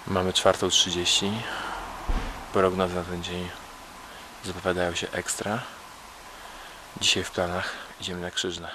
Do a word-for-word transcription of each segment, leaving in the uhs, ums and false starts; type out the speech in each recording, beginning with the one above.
Mamy czwartą trzydzieści. Prognozy na ten dzień zapowiadają się ekstra. Dzisiaj w planach idziemy na Krzyżne.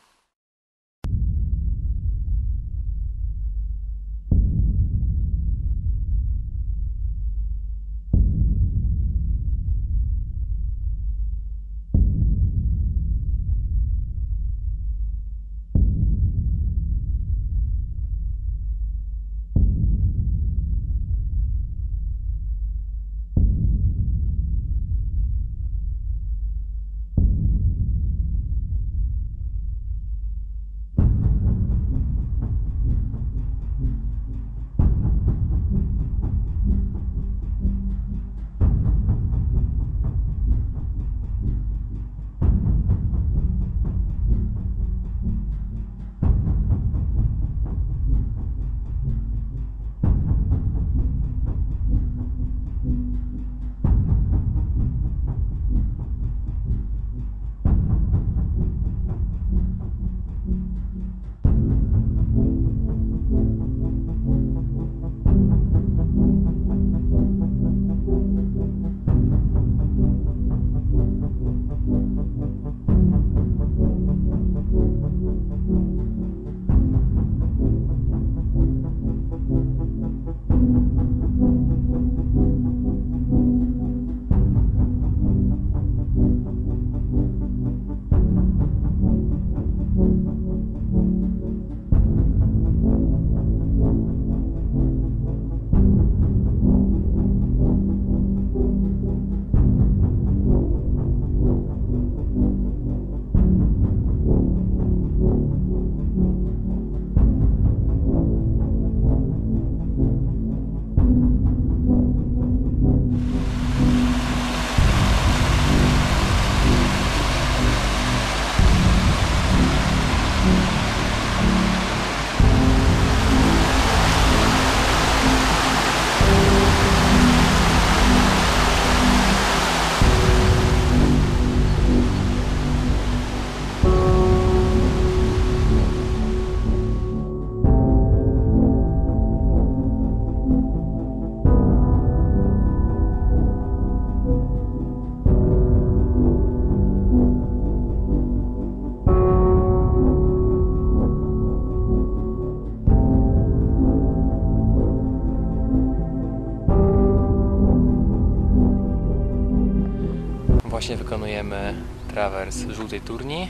Właśnie wykonujemy trawers żółtej turni,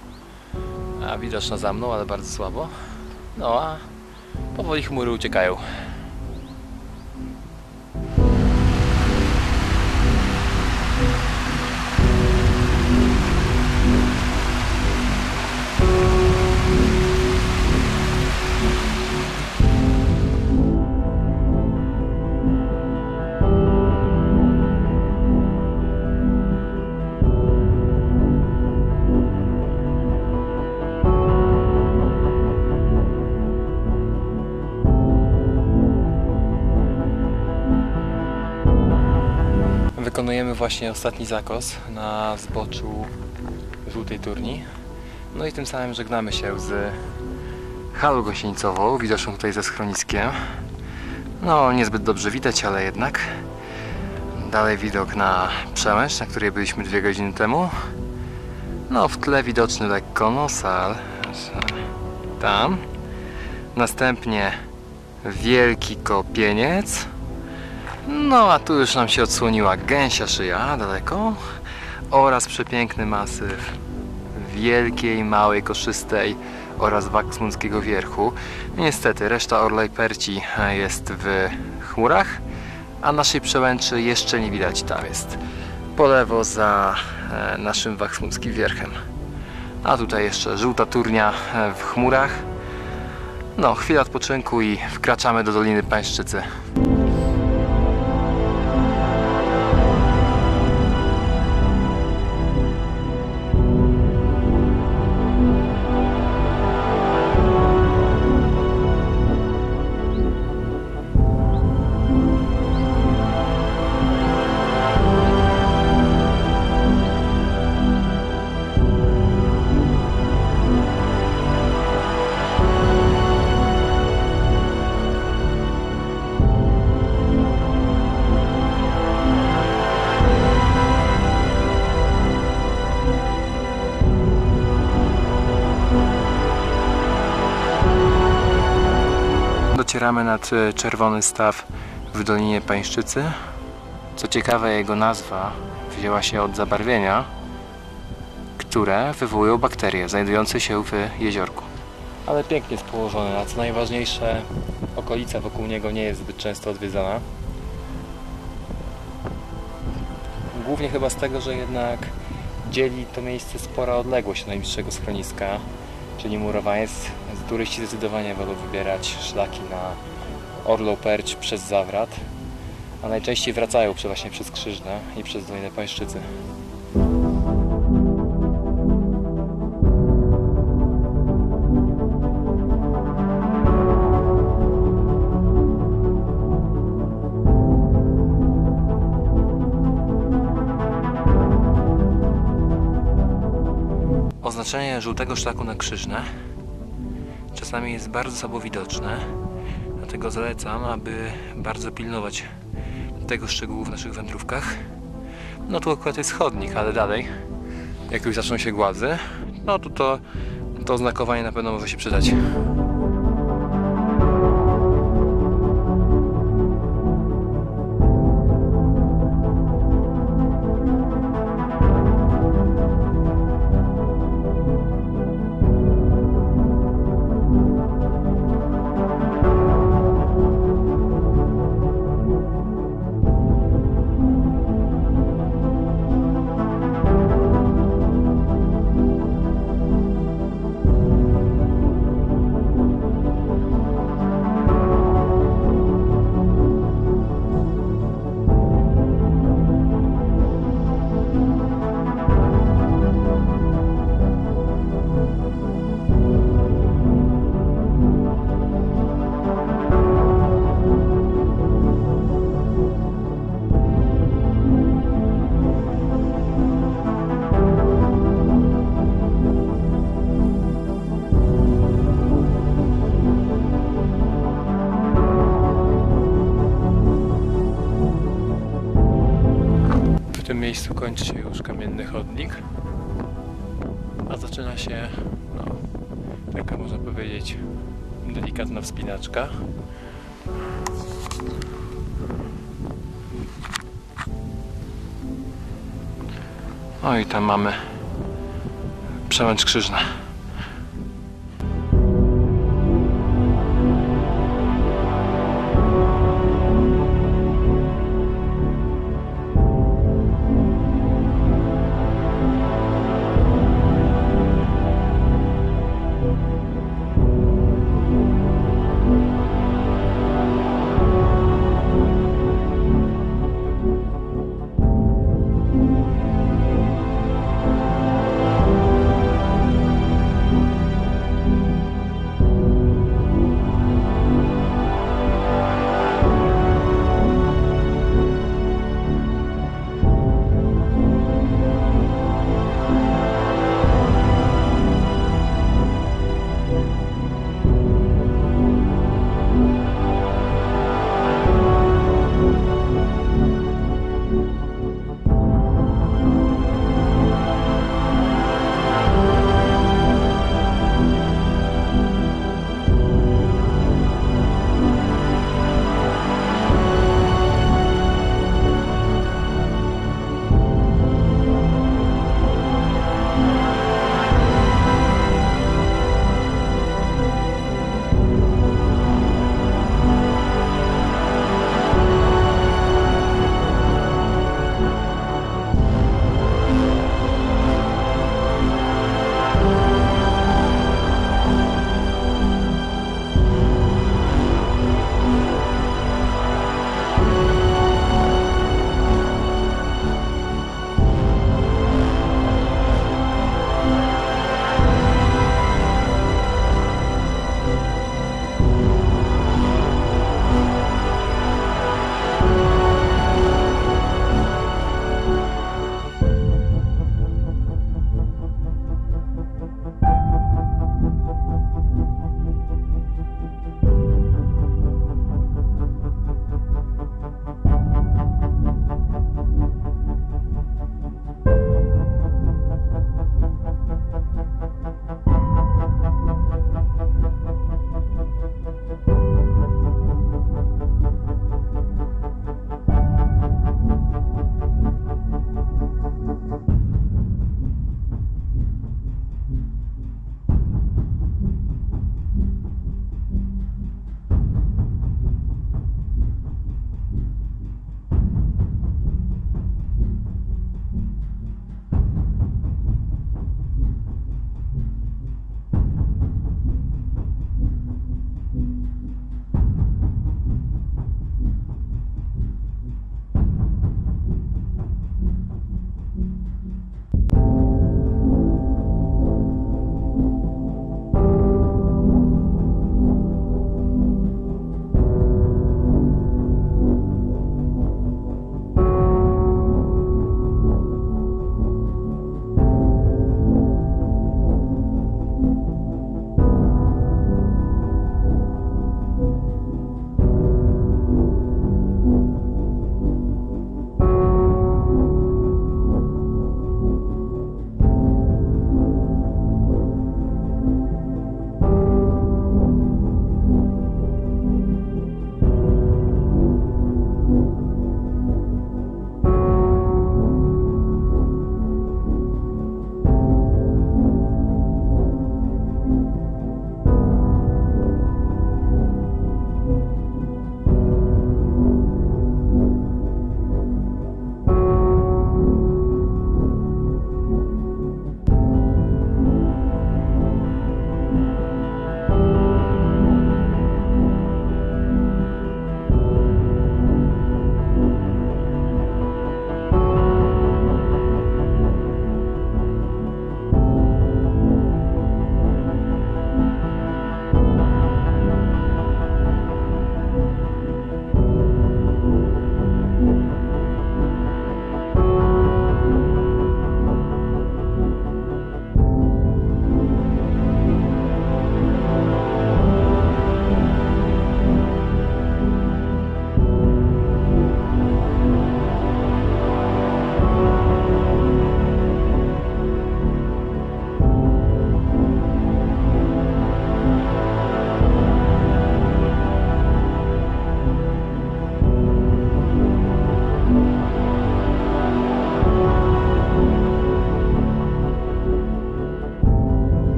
a widoczna za mną, ale bardzo słabo. No a powoli chmury uciekają. Wykonujemy właśnie ostatni zakos na zboczu żółtej turni. No i tym samym żegnamy się z halą gościńcową, widoczną tutaj ze schroniskiem. No niezbyt dobrze widać, ale jednak. Dalej widok na Przełęcz, na której byliśmy dwie godziny temu. No w tle widoczny lekko Nosal. Tam. Następnie wielki Kopieniec. No a tu już nam się odsłoniła Gęsia Szyja daleko oraz przepiękny masyw Wielkiej, Małej, Koszystej oraz Waksmundzkiego Wierchu. Niestety reszta Orla i Perci jest w chmurach, a naszej Przełęczy jeszcze nie widać. Tam jest po lewo za naszym Waksmundzkim Wierchem. A tutaj jeszcze żółta turnia w chmurach. No, chwila odpoczynku i wkraczamy do Doliny Pańszczycy. Wzbieramy nad Czerwony Staw w Dolinie Pańszczycy. Co ciekawe, jego nazwa wzięła się od zabarwienia, które wywołują bakterie znajdujące się w jeziorku. Ale pięknie jest położone, a co najważniejsze, okolica wokół niego nie jest zbyt często odwiedzana. Głównie chyba z tego, że jednak dzieli to miejsce spora odległość od najbliższego schroniska, czyli Murowiec. Turyści zdecydowanie wolą wybierać szlaki na Orlą Perć przez Zawrat, a najczęściej wracają właśnie przez Krzyżne i przez Dolinę Pańszczycy. Oznaczenie żółtego szlaku na Krzyżne czasami jest bardzo słabo widoczne, dlatego zalecam, aby bardzo pilnować tego szczegółu w naszych wędrówkach. No tu akurat jest chodnik, ale dalej, jak już zaczną się głazy, no to to, to oznakowanie na pewno może się przydać. W tym miejscu kończy się już kamienny chodnik, a zaczyna się, no, taka można powiedzieć, delikatna wspinaczka. No i tam mamy Przełęcz Krzyżna.